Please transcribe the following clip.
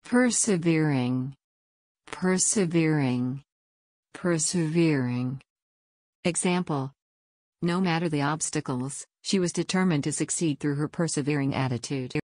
Persevering. Persevering. Persevering. Example. No matter the obstacles, she was determined to succeed through her persevering attitude.